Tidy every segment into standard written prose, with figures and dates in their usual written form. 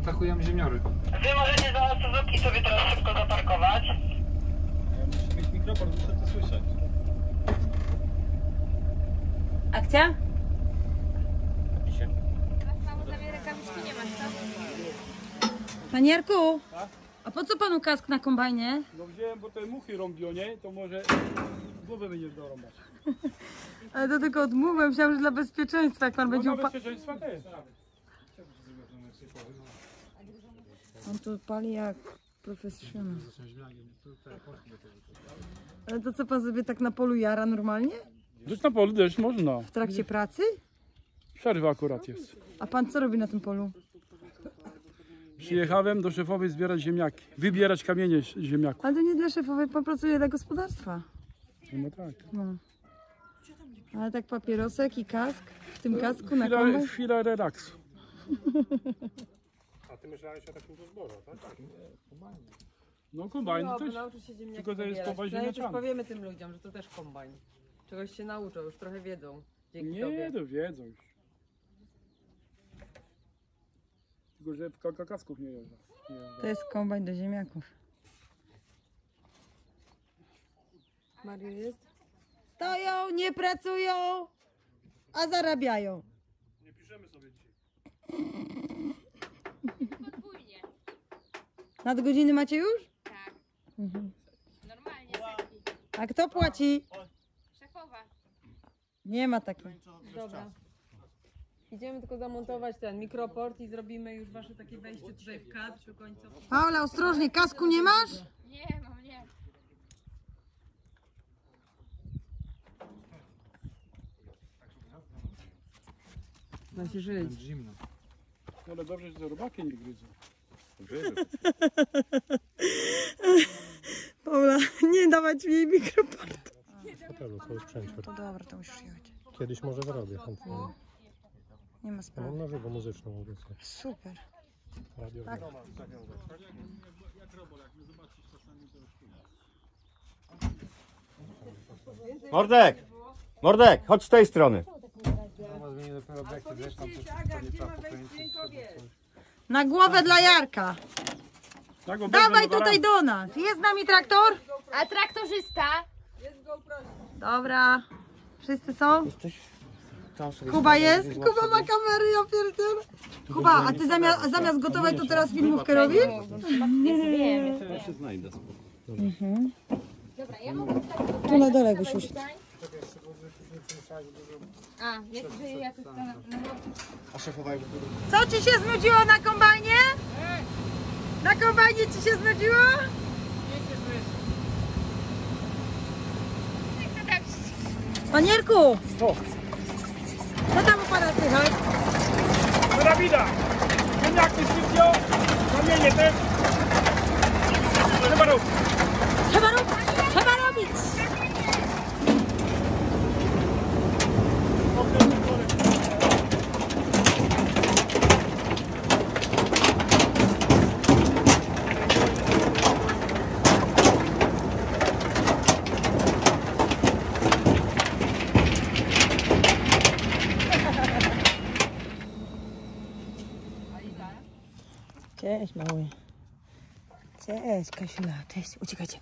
atakujemy ziemiory. Wy możecie za Suzuki sobie teraz szybko zaparkować. Ja muszę mieć mikrofon, muszę to słyszeć. Akcja? Mało zawie rękawiczki nie masz, co? Panie Jarku, a po co panu kask na kombajnie? No wziąłem, bo te muchy rąbią, nie? To może głowę będzie dorąbać. Ale to tylko odmówiłem, myślałam, że dla bezpieczeństwa, jak pan będzie No bezpieczeństwa też. On tu pali jak profesjonal. Ale to co pan sobie tak na polu jara normalnie? Deszcz na polu, deszcz można. W trakcie pracy? Przerwa akurat jest. A pan co robi na tym polu? Przyjechałem do szefowej zbierać ziemniaki. Wybierać kamienie z ziemniaków. Ale to nie dla szefowej, pan pracuje dla gospodarstwa. No tak. No. Ale tak papierosek i kask, w tym kasku na kombajn? Chwila relaksu. A ty myślałeś o takim zborze, tak? No kombajn No, też. nauczy się ziemniaki Tylko to jest pobierać. kombajn Przynajmniej coś ziemniaczany. powiemy tym ludziom, że to też kombajn. Czegoś się nauczą, już trochę wiedzą. Dzięki Nie, tobie. to wiedzą już. Tylko, że w kakasków nie jeżdżą. To jest kombajn do ziemniaków. Mario jest? Stoją, nie pracują, a zarabiają. Nie piszemy sobie dzisiaj. Podwójnie. Nadgodziny macie już? Tak. Mhm. Normalnie, setki. A kto płaci? Szefowa. Nie ma takiej. Dobra. Idziemy tylko zamontować ten mikroport i zrobimy już wasze takie wejście tutaj w kadr przy końcu. Paula, ostrożnie, kasku nie masz? Nie mam, nie. Da się żyć. Zimno. Ale dobrze, że te robaki nie gryzą. Paula, nie dawać mi jej mikroport. Hotelu, cały sprzęt. To dobra, to musisz jechać. Kiedyś może zrobię chętnie. Nie ma Ja sprawy. mam na żywo muzyczną audycję. Super. Radio. Tak. Mordek! Mordek, chodź z tej strony. Na głowę dla Jarka. Tak, bo Dawaj będą tutaj do nas. Jest z nami traktor? A traktorzysta? Dobra. Wszyscy są? Kuba jest? Kuba ma kamery, ja pierdzielę. Kuba, a ty zamiast gotować to teraz filmówkę robisz? Wiem. Ja się znajdę. Dobra, ja mogę wstać tutaj. Tu na dole wysiąść. A, ja tu stanę na Co ci się znudziło na kombajnie? Na kombajnie ci się znudziło? Panierku! Co tam u pana słychać? Karabina! Ziemniaki szybko! Kamienie też! Trzeba robić! Trzeba robić! Cześć mały. Cześć Kasiula, cześć. Uciekajcie.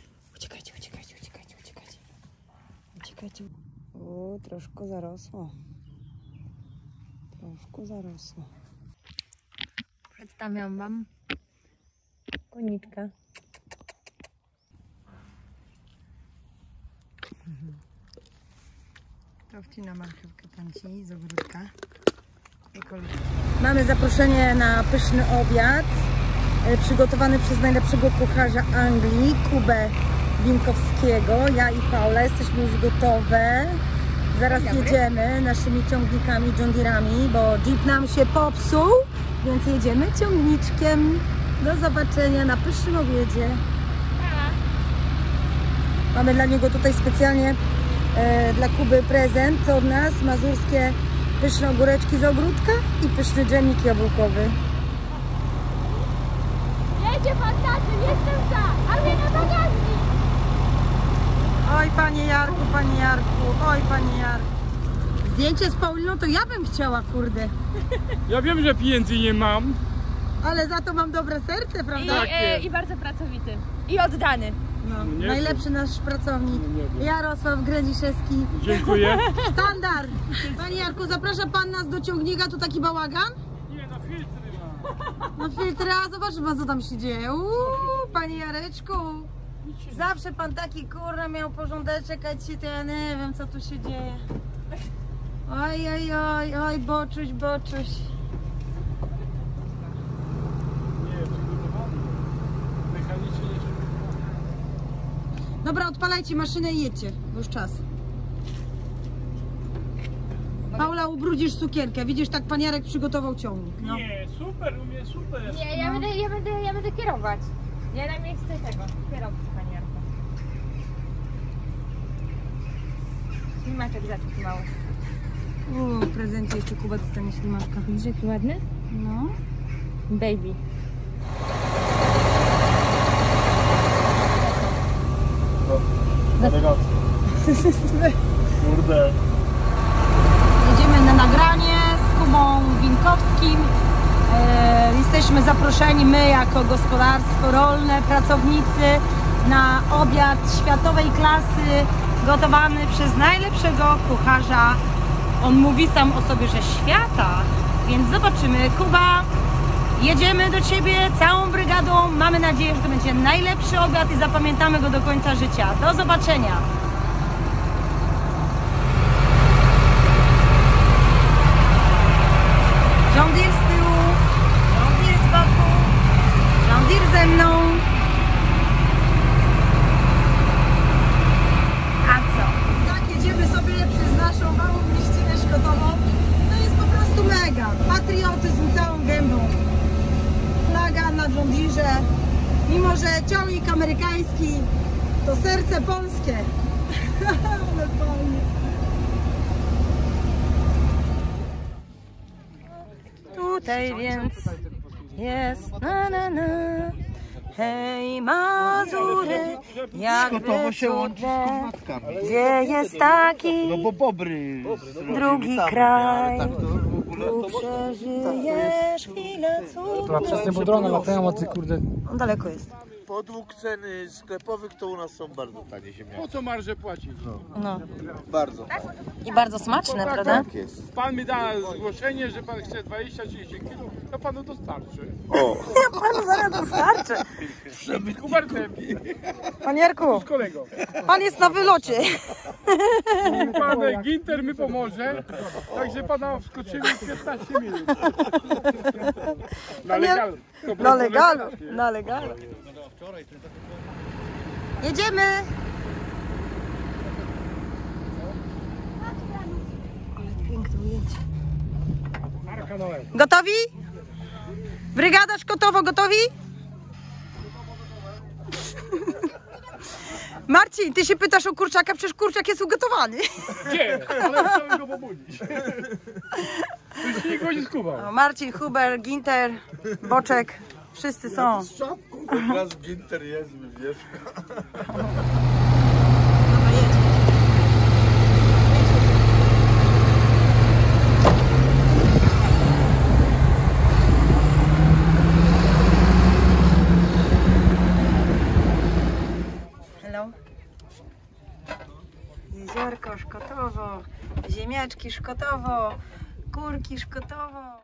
Uciekajcie. O, troszkę zarosło. Przedstawiam wam koniczka. To wcina marchewkę panci z ogródka. Mamy zaproszenie na pyszny obiad przygotowany przez najlepszego kucharza Anglii, Kubę Binkowskiego. Ja i Paula jesteśmy już gotowe. Zaraz jedziemy naszymi ciągnikami, John Deere'ami, bo Jeep nam się popsuł, więc jedziemy ciągniczkiem. Do zobaczenia na pysznym obiedzie. Mamy dla niego tutaj specjalnie dla Kuby prezent od nas, mazurskie pyszne ogóreczki z ogródka i pyszny dżemik jabłkowy. Jedzie pan taty, jestem za, ale na bagażnik. Oj panie Jarku, oj panie Jarku. Zdjęcie z Pauliną to ja bym chciała, kurde. Ja wiem, że pieniędzy nie mam. Ale za to mam dobre serce, prawda? I bardzo pracowity. I oddany. No, nie najlepszy nasz pracownik. Jarosław Grędziszewski. Dziękuję. Standard! Panie Jarku, zaprasza pan nas do ciągnika, tu taki bałagan? Nie, no filtry ma. No filtry, a zobaczy pan co tam się dzieje. Panie Jareczku. Zawsze pan taki kurna miał porządeczek, a dzisiaj to ja nie wiem co tu się dzieje. Oj, oj, oj, oj, boczuś, boczuś. Nie, przygotowany. Mechanicznie nie przygotowany. Dobra, odpalajcie maszynę i jedźcie, bo już czas. Paula, ubrudzisz cukierkę. Widzisz, tak pan Jarek przygotował ciągnik. No. Nie, super, u mnie super. Nie, ja będę kierować. Ja na miejsce tego, kierowcy, panie Jarku. Ślimaczek zaczął mały. W prezencie jeszcze Kuba dostanie ślimaczka. Widzisz jaki ładny? No. Baby. Elegancko. Kurde. Jedziemy na nagranie z Kubą Winkowskim. Jesteśmy zaproszeni, my jako gospodarstwo rolne, pracownicy, na obiad światowej klasy gotowany przez najlepszego kucharza. On mówi sam o sobie, że świata, więc zobaczymy. Kuba, jedziemy do Ciebie całą brygadą. Mamy nadzieję, że to będzie najlepszy obiad i zapamiętamy go do końca życia. Do zobaczenia. John Deere z tyłu, John Deere z boku, John Deere ze mną. A co? Tak, jedziemy sobie przez naszą małą mieścinę szkotową. To jest po prostu mega. Patriotyzm całą gębą. Flaga na John Deere. Mimo że ciągnik amerykański, to serce polskie. Ale fajnie. Tutaj więc jest hej Mazury, jak Gotowo się łączy z cudne, Kurwatkami. gdzie jest taki No bo Bobry drugi tam, kraj, ale tak to w ogóle tu przeżyjesz chwilę To przez te drony latają, a ty kurde... On daleko jest. podług ceny sklepowych to u nas są bardzo tanie ziemniaki. Po co marżę płacić? No. Bardzo. I bardzo smaczne, prawda? Tak jest. Pan mi da zgłoszenie, że pan chce 20-30 kg, to panu dostarczy. O, Ja panu zaraz dostarczę. Z Hubertem, Pan Jarku, z kolegą. pan jest na wylocie. Pan Ginter mi pomoże, także pana wskoczymy w 15 minut. Na legalu. Na legalu, na legalu. Jedziemy. Piękne ujęcie. Gotowi? Brygada Szkotowo, gotowi? Marcin, ty się pytasz o kurczaka, przecież kurczak jest ugotowany. Gdzie? Ale chciałem go pobudzić. Już nikt go nie skubał. No, Marcin, Huber, Ginter, Boczek, wszyscy są. z czapką, teraz Ginter jest, wiesz. Hello. Jeziorko Szkotowo, ziemniaczki Szkotowo, kurki Szkotowo.